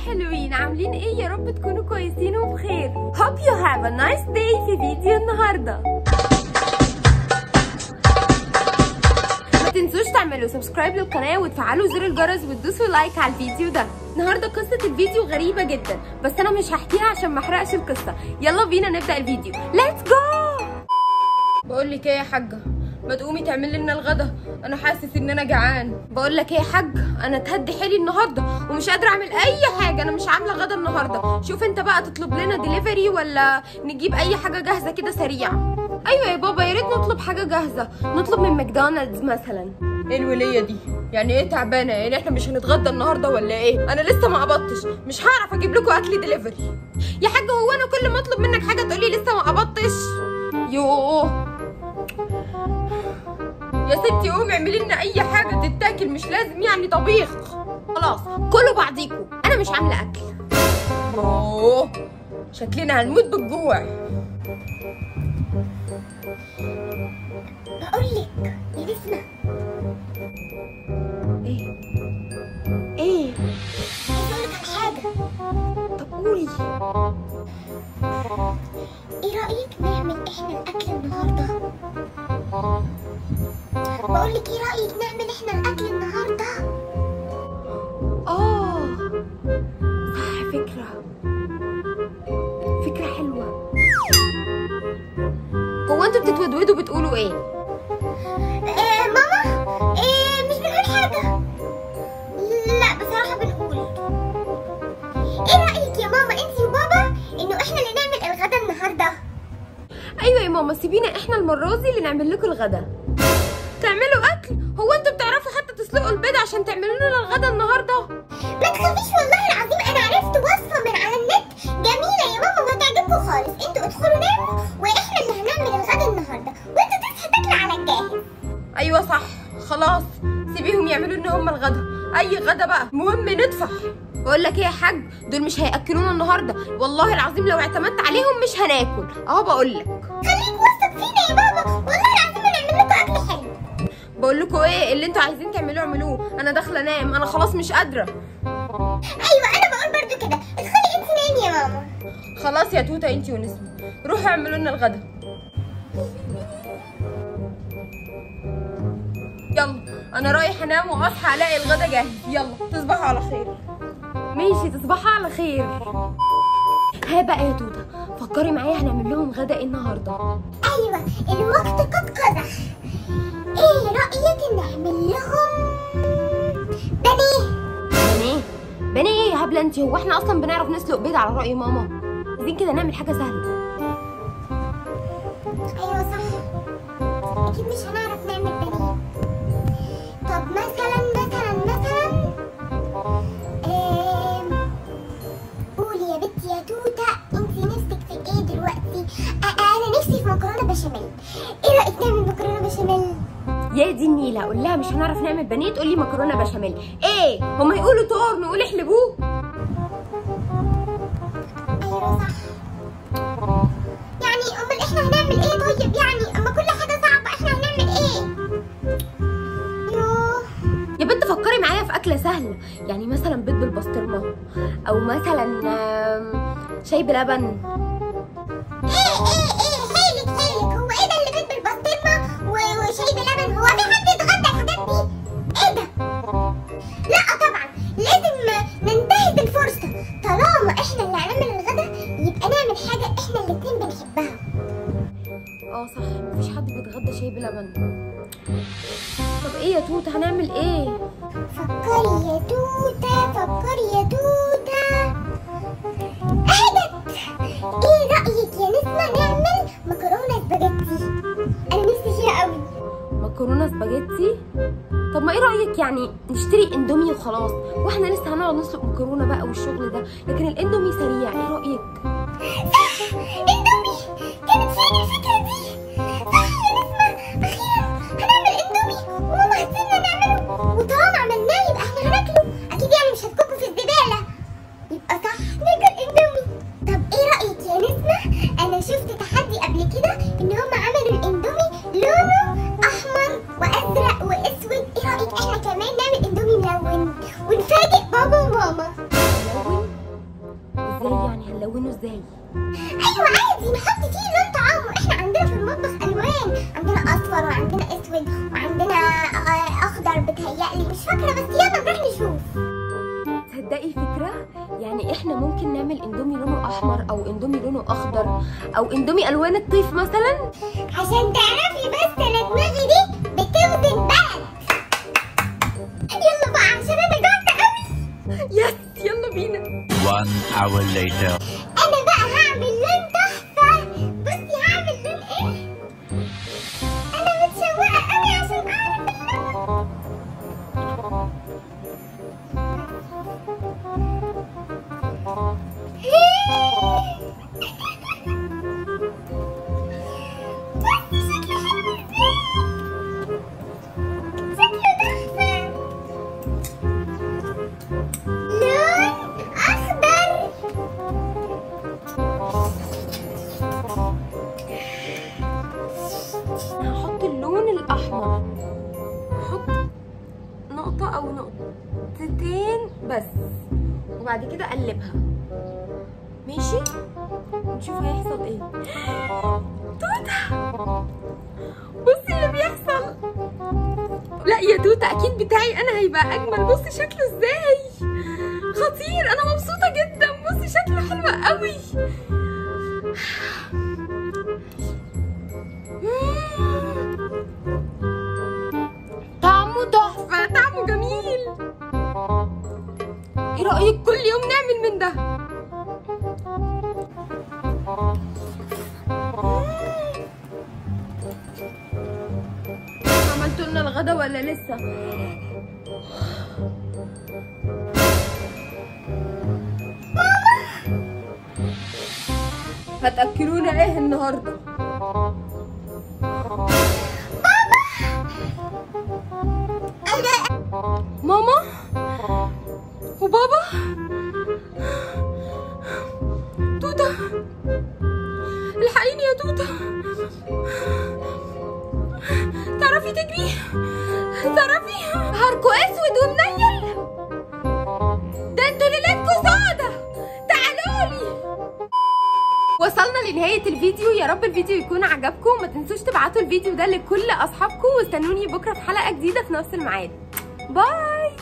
حلوين، عاملين ايه؟ يا رب تكونوا كويسين وبخير. Hope you have a nice day في فيديو النهارده. ما تنسوش تعملوا سبسكرايب للقناه وتفعلوا زر الجرس وتدوسوا لايك على الفيديو ده. النهارده قصه الفيديو غريبه جدا، بس انا مش هحكيها عشان ما احرقش القصه. يلا بينا نبدا الفيديو، ليتس جو. بقول لك ايه يا حاجه، ما تقومي تعملي لنا الغدا، انا حاسس ان انا جعان. بقول لك ايه يا حاج، انا اتهدي حيلي النهارده ومش قادره اعمل اي حاجه، انا مش عامله غدا النهارده. شوف انت بقى تطلب لنا ديليفري ولا نجيب اي حاجه جاهزه كده سريعه. ايوه يا بابا، يا ريت نطلب حاجه جاهزه، نطلب من ماكدونالدز مثلا. ايه الوليه دي؟ يعني ايه تعبانه؟ يعني احنا مش هنتغدى النهارده ولا ايه؟ انا لسه ما قبضتش، مش هعرف اجيب لكم اكل ديليفري. يا حاج هو انا كل ما اطلب منك حاجه تقولي لسه ما قبضتش؟ يوه يا ستي قومي اعملي لنا اي حاجه تتاكل، مش لازم يعني طبيخ. خلاص كلوا بعضيكوا، انا مش عامله اكل. اوه شكلنا هنموت بالجوع. بقولك يا نسمة، ايه عايزة اقولك على حاجة. طب قولي. ايه رأيك نعمل احنا الاكل النهاردة؟ بقولك ايه رأيك نعمل احنا الاكل النهاردة؟ صح، فكرة حلوة. هو انتوا بتتودودوا بتقولوا ايه؟ ماما مش بنقول حاجة. لا بصراحة بنقول. ايه رأيك يا ماما انتي وبابا انه احنا اللي نعمل الغدا النهاردة؟ ايوه يا ماما، سيبينا احنا المرة دي اللي نعمل لكم الغدا. تعملوا اكل؟ هو انتوا بتعرفوا حتى تسلقوا البيض عشان تعملوا لنا الغدا النهارده؟ ما تخافيش والله العظيم، انا عرفت وصفة من على النت جميلة يا ماما وهتعجبكم خالص. انتوا ادخلوا ناموا واحنا اللي هنعمل الغدا النهارده، وانتوا تصحي تاكلوا على الجاهز. ايوه صح، خلاص سيبيهم يعملوا لنا هم الغدا، اي غدا بقى، المهم ندفع. بقول لك ايه يا حاج، دول مش هياكلونا النهارده، والله العظيم لو اعتمدت عليهم مش هناكل، اهو بقول لك. خليك واثق فينا يا بابا، والله العظيم هنعمل لكم اكل حلو. بقول لكم ايه، اللي انتوا عايزين تعملوه اعملوه، انا داخله انام، انا خلاص مش قادره. ايوه انا بقول برضو كده، ادخلي انت نامي يا ماما. خلاص يا توته انتي ونسمه، روحوا اعملوا لنا الغدا. يلا انا رايح انام واصحى الاقي الغدا جاهز. يلا تصبحوا على خير. ماشي، تصبحوا على خير. ها بقى يا توته، فكري معايا هنعمل لهم غدا ايه النهارده؟ ايوه الوقت قد قزح. ايه رايك نعمل لهم بانيه؟ بانيه ايه يا هبله انتي؟ هو احنا اصلا بنعرف نسلق بيض على راي ماما؟ عايزين كده نعمل حاجه سهله. ايوه صح، اكيد مش هنعرف نعمل بانيه. طب مثلا قولي يا بنتي يا توته، انتي نفسك في ايه دلوقتي؟ انا نفسي في مكرونه بشاميل. ايه رايك نعمل مكرونه بشاميل؟ يا دي النيله، اقول لها مش هنعرف نعمل بانيه تقول لي مكرونه بشاميل؟ ايه هما يقولوا طار نقول احلبوه؟ ايوه صح. يعني امال احنا هنعمل ايه طيب؟ يعني اما كل حاجه صعبه احنا هنعمل ايه؟ يوه يا بنت فكري معايا في اكله سهله، يعني مثلا بيض بالبسطرمه، او مثلا شاي بلبن. حيلك هو ايه ده اللي بيض بالبسطرمه وشاي بلبن؟ هو في حد يتغدى الحاجات دي؟ ايه ده؟ لا طبعا لازم ننتهز الفرصه، طالما احنا اللي هنعمل الغدا يبقى نعمل حاجه احنا الاتنين بنحبها. صح، مفيش حد بيتغدى شاي بلبن. طب ايه يا توته هنعمل ايه؟ فكري يا توته. اهدت. ايه رايك يا نسمه نعمل مكرونه سباجيتي؟ انا نفسي فيها قوي. مكرونه سباجيتي؟ طب ما ايه رايك يعني نشتري اندومي وخلاص، واحنا لسه هنقعد نسلق مكرونه بقى والشغل ده، لكن الاندومي سريع، ايه رايك؟ صح، اندومي، كانت فين الفكره دي؟ صح يا نسمه، اخيرا هنعمل اندومي وماما هتسيبنا نعمله، وطالما عملناه يبقى احنا هناكله اكيد، يعني مش هتكبه في الزباله، يبقى صح ناكل اندومي. طب ايه رايك يا نسمه، انا شفت تحدي قبل كده ان هم عملوا الاندومي لونه احمر وازرق واسود. ايه رايك احنا كمان نعمل اندومي ملون ونفاجئ بابا وماما؟ ملون؟ هنلونه ازاي؟ ايوه عادي نحط فيه لون طعام. احنا عندنا في المطبخ الوان، عندنا اصفر وعندنا اسود وعندنا اخضر بتهيألي مش فاكره، بس يلا نروح نشوف. تصدقي فكره، يعني احنا ممكن نعمل اندومي لونه احمر او اندومي لونه اخضر او اندومي الوان الطيف مثلا. عشان تعرفي بس انا دماغي دي بتوزن بلد. يلا بقى عشان انا جعت قوي. يس يلا بينا. 1 hour later. انا بقى هعمل لون تحفه. بصي هعمل لون ايه؟ انا متشوقه قوي عشان اعرف اللون. هحط اللون الاحمر، هحط نقطة او نقطتين بس، وبعد كده اقلبها. ماشي نشوف هيحصل ايه. توتة بصي اللي بيحصل. لا يا توتة اكيد بتاعي انا هيبقى اجمل. بصي شكله ازاي خطير، انا مبسوطة جدا. بصي شكله حلو قوي. طعمه تحفة، طعمه جميل. ايه رأيك كل يوم نعمل من ده؟ عملتوا لنا الغدا ولا لسه؟ هتأكلونا ايه النهارده؟ ماما وبابا. توتة الحقيني يا توتة. تعرفي تجري؟ تعرفي حركوا اسود ومنيل؟ ده انتوا ليلتكوا سودة. تعالولي. وصلنا لنهاية الفيديو. يا رب الفيديو يكون عجبكم. ما تنسوش تبعتوا الفيديو ده لكل اصحابكم، واستنوني بكرة في حلقة جديدة في نفس الميعاد. باي.